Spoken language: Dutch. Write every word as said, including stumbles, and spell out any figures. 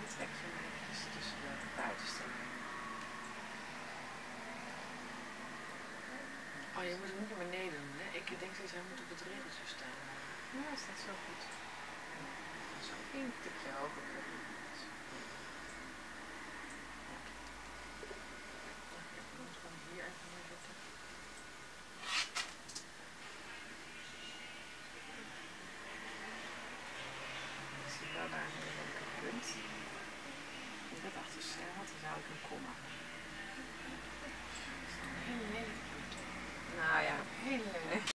trek je hem eventjes tussen de buitenste lijnen. Oh, je moet hem niet naar beneden doen, hè? Ik denk dat hij moet op het regeltje staan. Ja, is dat zo goed? Zo één tikje hoger. Hier even neerzetten. Ik zie wel daar een leuke punt. Als ik dat achter staan had, dan zou ik een komma. Dat is een hele lelijke punt. Nou ja, een hele